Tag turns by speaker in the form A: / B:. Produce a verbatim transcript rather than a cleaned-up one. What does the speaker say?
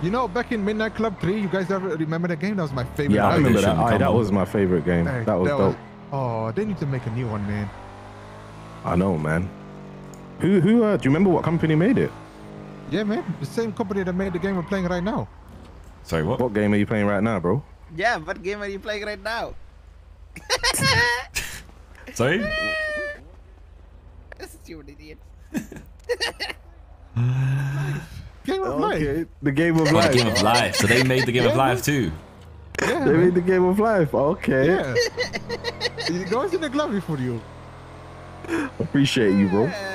A: You know, back in Midnight Club three, you guys ever remember that game? That was my favorite.
B: Yeah, I remember that.
C: Edition,
B: Aye, that
C: come on.
B: was my favorite game.
A: Hey,
B: that was
A: that
B: dope.
A: Was, oh, they need to make a new one, man.
B: I know, man. Who, who, uh, do you remember what company made it?
A: Yeah, man. The same company that made the game we're playing right now.
C: Sorry, what?
B: What game are you playing right now, bro?
D: Yeah, what game are you playing right now?
C: Sorry?
D: Stupid idiot.
A: Game of life.
B: Okay, the game of
C: Oh,
B: life.
C: the game of life. So they made the game of
A: Yeah,
C: life too.
A: Yeah,
B: They
A: man.
B: made the game of life. Okay.
A: Yeah. It goes in the glove for you.
B: Appreciate you, bro.
D: Uh,